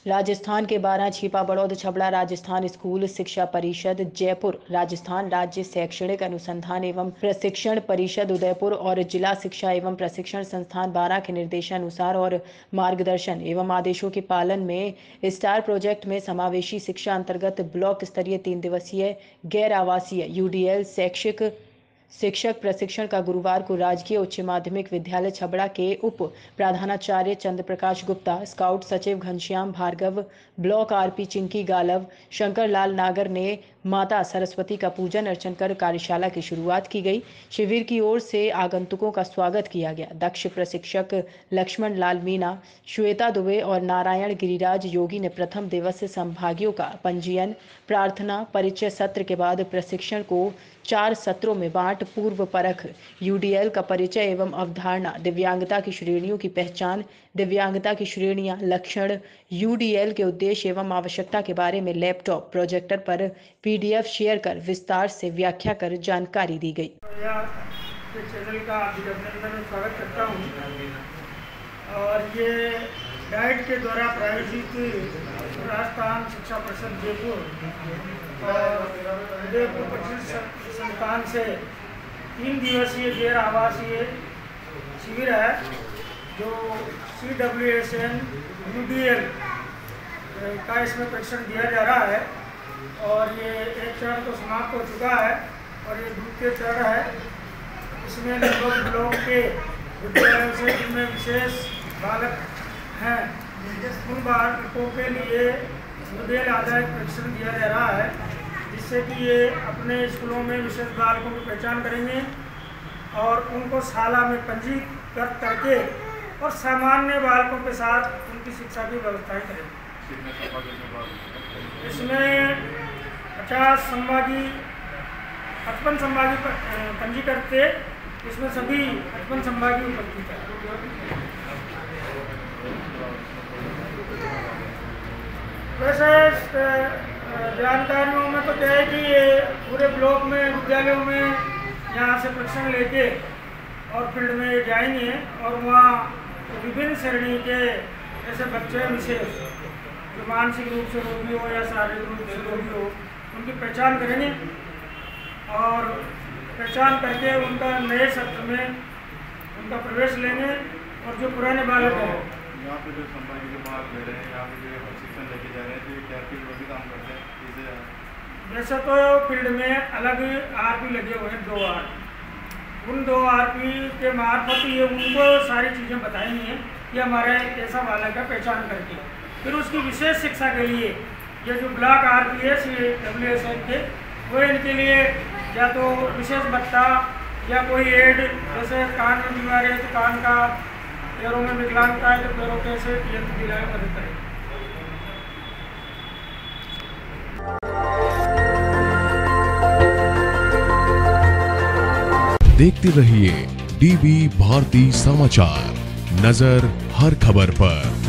राजस्थान के 12 छिपा बड़ौद छबड़ा राजस्थान स्कूल शिक्षा परिषद जयपुर, राजस्थान राज्य शैक्षणिक अनुसंधान एवं प्रशिक्षण परिषद उदयपुर और जिला शिक्षा एवं प्रशिक्षण संस्थान 12 के निर्देशानुसार और मार्गदर्शन एवं आदेशों के पालन में स्टार प्रोजेक्ट में समावेशी शिक्षा अंतर्गत ब्लॉक स्तरीय 3 दिवसीय गैर आवासीय यूडीएल शैक्षिक शिक्षक प्रशिक्षण का गुरुवार को राजकीय उच्च माध्यमिक विद्यालय छबड़ा के उप प्रधानाचार्य चंद्र प्रकाश गुप्ता, स्काउट सचिव घनश्याम भार्गव, ब्लॉक आरपी चिंकी गालव, शंकर लाल नागर ने माता सरस्वती का पूजन अर्चन कर कार्यशाला की शुरुआत की गई। शिविर की ओर से आगंतुकों का स्वागत किया गया। दक्ष प्रशिक्षक लक्ष्मण लाल मीना, श्वेता दुबे और नारायण गिरिराज योगी ने प्रथम दिवस संभागियों का पंजीयन, प्रार्थना, परिचय सत्र के बाद प्रशिक्षण को 4 सत्रों में बांट पूर्व परख, यूडीएल का परिचय एवं अवधारणा, दिव्यांगता की श्रेणियों की पहचान, दिव्यांगता की श्रेणियां, लक्षण, यूडीएल के उद्देश्य एवं आवश्यकता के बारे में लैपटॉप प्रोजेक्टर पर पीडीएफ शेयर कर विस्तार से व्याख्या कर जानकारी दी गई। चैनल का अभिनंदन और स्वागत करता हूँ। और ये डाइट के द्वारा प्रायोजित राजस्थान शिक्षा परिषद जयपुर और उदयपुर परिषद संस्थान से 3 दिवसीय गैर आवासीय शिविर है, जो CWSN UDL का इसमें प्रशिक्षण दिया जा रहा है। और ये एक चरण तो समाप्त हो चुका है और ये द्वितीय चरण है। इसमें लगभग ब्लॉक के विद्यालयों से जिनमें विशेष बालक हैं, उन बालकों के लिए UDL आधारित प्रशिक्षण दिया जा रहा है, जिससे कि ये अपने स्कूलों में विशेष बालकों की पहचान करेंगे और उनको शाला में पंजीकृत करके और सामान्य बालकों के साथ उनकी शिक्षा की व्यवस्थाएं करेंगे। इसमें 50 संभागी 55 संभागी पंजीकृत थे, इसमें सभी 55 संभागी उपस्थित है। वैसे जानकारियों में तो क्या है कि ये पूरे ब्लॉक में विद्यालयों में यहाँ से प्रशिक्षण लेके और फील्ड में जाएंगे और वहाँ विभिन्न श्रेणी के ऐसे बच्चे विशेष जो मानसिक रूप से रोगी हो या शारीरिक रूप से रोगी हो, उनकी पहचान करेंगे और पहचान करके उनका नए सत्र में उनका प्रवेश लेंगे। और जो पुराने बालक हैं यहाँ पे जो संभागी के भाग ले रहे हैं, यहाँ पे जो प्रशिक्षण लेके जा रहे हैं, तो क्या फील्ड में भी काम करते हैं? वैसे तो फील्ड में अलग आरपी लगे हुए हैं, 2 आरपी। उन 2 आरपी के मार्फत ये उनको सारी चीज़ें बताएंगे कि हमारा कैसा बालक है, पहचान करके फिर उसकी विशेष शिक्षा के लिए ये जो ब्लॉक आरपी है CWSN के, वो इनके लिए या तो विशेष भत्ता या कोई एड, जैसे कान में बीमारी है तो कान का, पैरों में विकलांगता है तो पैरों कैसे यंत्र दिलाए मदद करें। देखते रहिए DB भारती समाचार, नजर हर खबर पर।